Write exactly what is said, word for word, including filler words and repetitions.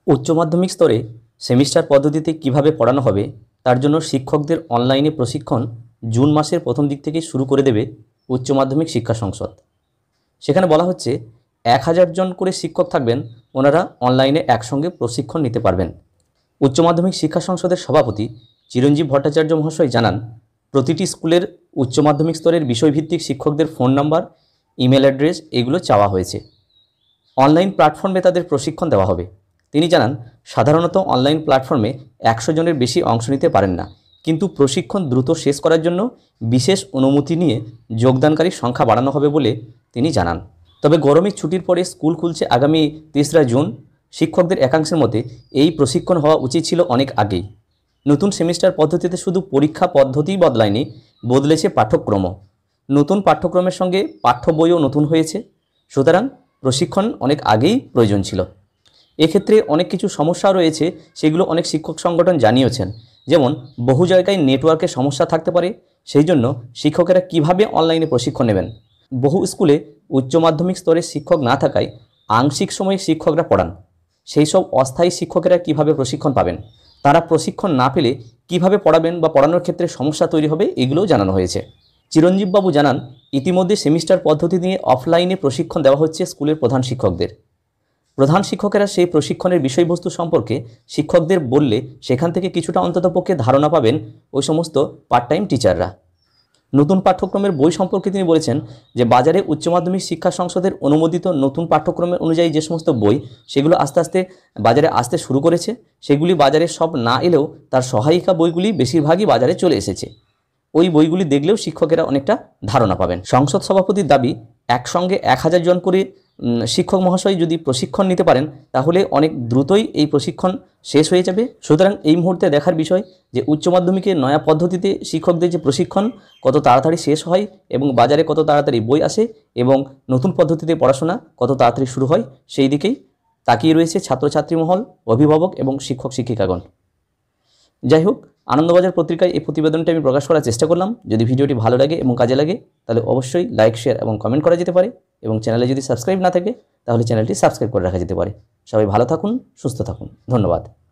উচ্চ মাধ্যমিক স্তরে সেমিস্টার পদ্ধতিতে কিভাবে পড়ানো হবে তার জন্য শিক্ষকদের অনলাইনে প্রশিক্ষণ জুন মাসের প্রথম দিক থেকে শুরু করে দেবে উচ্চ মাধ্যমিক শিক্ষা সংসদ। সেখানে বলা হচ্ছে এক হাজার জন করে শিক্ষক থাকবেন, ওনারা অনলাইনে একসঙ্গে প্রশিক্ষণ নিতে পারবেন। উচ্চ মাধ্যমিক শিক্ষা সংসদের সভাপতি চিরঞ্জীব ভট্টাচার্য মহাশয় জানান, প্রতিটি স্কুলের উচ্চ মাধ্যমিক স্তরের বিষয়ভিত্তিক শিক্ষকদের ফোন নাম্বার, ইমেল অ্যাড্রেস এগুলো চাওয়া হয়েছে। অনলাইন প্ল্যাটফর্মে তাদের প্রশিক্ষণ দেওয়া হবে। তিনি জানান, সাধারণত অনলাইন প্ল্যাটফর্মে একশো জনের বেশি অংশ নিতে পারেন না, কিন্তু প্রশিক্ষণ দ্রুত শেষ করার জন্য বিশেষ অনুমতি নিয়ে যোগদানকারীর সংখ্যা বাড়ানো হবে বলে তিনি জানান। তবে গরমের ছুটির পরে স্কুল খুলছে আগামী তেসরা জুন। শিক্ষকদের একাংশের মতে এই প্রশিক্ষণ হওয়া উচিত ছিল অনেক আগেই। নতুন সেমিস্টার পদ্ধতিতে শুধু পরীক্ষা পদ্ধতিই বদলায়নি, বদলেছে পাঠ্যক্রম। নতুন পাঠ্যক্রমের সঙ্গে পাঠ্য বইও নতুন হয়েছে, সুতরাং প্রশিক্ষণ অনেক আগেই প্রয়োজন ছিল। এক্ষেত্রে অনেক কিছু সমস্যা রয়েছে, সেগুলো অনেক শিক্ষক সংগঠন জানিয়েছেন। যেমন বহু জায়গায় নেটওয়ার্কের সমস্যা থাকতে পারে, সেই জন্য শিক্ষকেরা কিভাবে অনলাইনে প্রশিক্ষণ নেবেন। বহু স্কুলে উচ্চ মাধ্যমিক স্তরে শিক্ষক না থাকায় আংশিক সময়ে শিক্ষকরা পড়ান, সেই সব অস্থায়ী শিক্ষকেরা কিভাবে প্রশিক্ষণ পাবেন, তারা প্রশিক্ষণ না পেলে কিভাবে পড়াবেন বা পড়ানোর ক্ষেত্রে সমস্যা তৈরি হবে, এগুলোও জানানো হয়েছে। চিরঞ্জীববাবু জানান, ইতিমধ্যে সেমিস্টার পদ্ধতি নিয়ে অফলাইনে প্রশিক্ষণ দেওয়া হচ্ছে স্কুলের প্রধান শিক্ষকদের। প্রধান শিক্ষকেরা সেই প্রশিক্ষণের বিষয়বস্তু সম্পর্কে শিক্ষকদের বললে সেখান থেকে কিছুটা অন্ততপক্ষে ধারণা পাবেন ওই সমস্ত পার্ট টাইম টিচাররা। নতুন পাঠ্যক্রমের বই সম্পর্কে তিনি বলেছেন যে বাজারে উচ্চ মাধ্যমিক শিক্ষা সংসদের অনুমোদিত নতুন পাঠ্যক্রমের অনুযায়ী যে সমস্ত বই সেগুলো আস্তে আস্তে বাজারে আসতে শুরু করেছে। সেগুলি বাজারে সব না এলেও তার সহায়িকা বইগুলি বেশিরভাগই বাজারে চলে এসেছে। ওই বইগুলি দেখলেও শিক্ষকেরা অনেকটা ধারণা পাবেন। সংসদ সভাপতির দাবি, একসঙ্গে এক হাজার জন করে শিক্ষক মহাশয় যদি প্রশিক্ষণ নিতে পারেন তাহলে অনেক দ্রুতই এই প্রশিক্ষণ শেষ হয়ে যাবে। সুতরাং এই মুহূর্তে দেখার বিষয় যে উচ্চ মাধ্যমিকের নয়া পদ্ধতিতে শিক্ষকদের যে প্রশিক্ষণ কত তাড়াতাড়ি শেষ হয় এবং বাজারে কত তাড়াতাড়ি বই আসে এবং নতুন পদ্ধতিতে পড়াশোনা কত তাড়াতাড়ি শুরু হয়, সেই দিকেই তাকিয়ে রয়েছে ছাত্রছাত্রী মহল, অভিভাবক এবং শিক্ষক শিক্ষিকাগণ। যাই হোক, আনন্দবাজার পত্রিকায় এই প্রতিবেদনটি আমি প্রকাশ করার চেষ্টা করলাম। যদি ভিডিওটি ভালো লাগে এবং কাজে লাগে তাহলে অবশ্যই লাইক, শেয়ার এবং কমেন্ট করা যেতে পারে, এবং চ্যানেলে যদি সাবস্ক্রাইব না থাকে তাহলে চ্যানেলটি সাবস্ক্রাইব করে রাখা যেতে পারে। সবাই ভালো থাকুন, সুস্থ থাকুন, ধন্যবাদ।